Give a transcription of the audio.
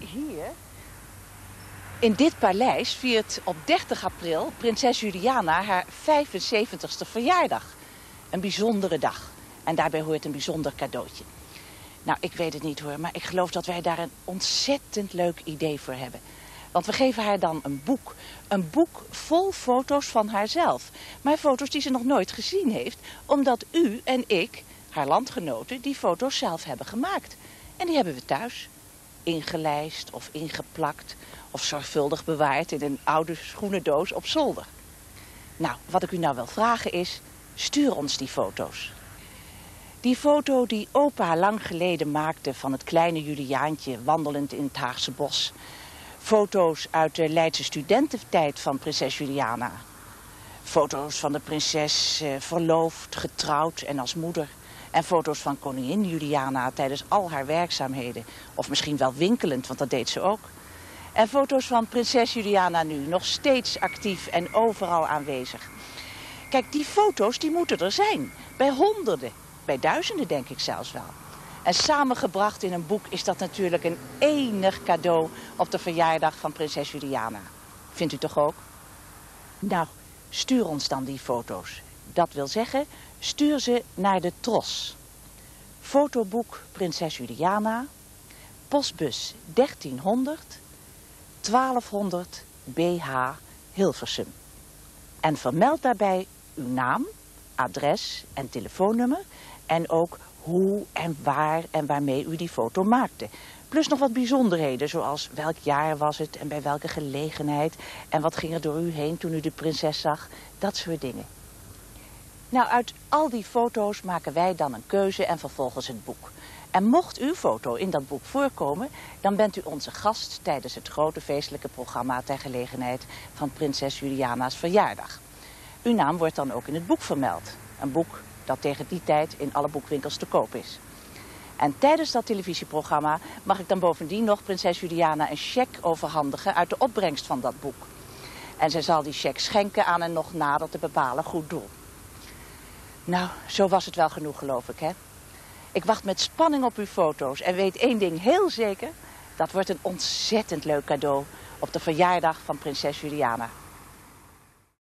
Hier, in dit paleis, viert op 30 april prinses Juliana haar 75ste verjaardag. Een bijzondere dag. En daarbij hoort een bijzonder cadeautje. Nou, ik weet het niet hoor, maar ik geloof dat wij daar een ontzettend leuk idee voor hebben. Want we geven haar dan een boek. Een boek vol foto's van haarzelf. Maar foto's die ze nog nooit gezien heeft, omdat u en ik, haar landgenoten, die foto's zelf hebben gemaakt. En die hebben we thuis. Ingelijst of ingeplakt of zorgvuldig bewaard in een oude schoenendoos op zolder. Nou, wat ik u nou wil vragen is, stuur ons die foto's. Die foto die opa lang geleden maakte van het kleine Juliaantje wandelend in het Haagse bos. Foto's uit de Leidse studententijd van prinses Juliana. Foto's van de prinses verloofd, getrouwd en als moeder. En foto's van koningin Juliana tijdens al haar werkzaamheden. Of misschien wel winkelend, want dat deed ze ook. En foto's van prinses Juliana nu, nog steeds actief en overal aanwezig. Kijk, die foto's die moeten er zijn. Bij honderden, bij duizenden denk ik zelfs wel. En samengebracht in een boek is dat natuurlijk een enig cadeau op de verjaardag van prinses Juliana. Vindt u toch ook? Nou, stuur ons dan die foto's. Dat wil zeggen, stuur ze naar de Tros. Fotoboek Prinses Juliana, postbus 1300, 1200 BH Hilversum. En vermeld daarbij uw naam, adres en telefoonnummer en ook hoe en waar en waarmee u die foto maakte. Plus nog wat bijzonderheden, zoals welk jaar was het en bij welke gelegenheid en wat ging er door u heen toen u de prinses zag, dat soort dingen. Nou, uit al die foto's maken wij dan een keuze en vervolgens het boek. En mocht uw foto in dat boek voorkomen, dan bent u onze gast tijdens het grote feestelijke programma ter gelegenheid van prinses Juliana's verjaardag. Uw naam wordt dan ook in het boek vermeld. Een boek dat tegen die tijd in alle boekwinkels te koop is. En tijdens dat televisieprogramma mag ik dan bovendien nog prinses Juliana een cheque overhandigen uit de opbrengst van dat boek. En zij zal die cheque schenken aan een nog nader te bepalen goed doel. Nou, zo was het wel genoeg, geloof ik, hè? Ik wacht met spanning op uw foto's en weet één ding heel zeker. Dat wordt een ontzettend leuk cadeau op de verjaardag van prinses Juliana.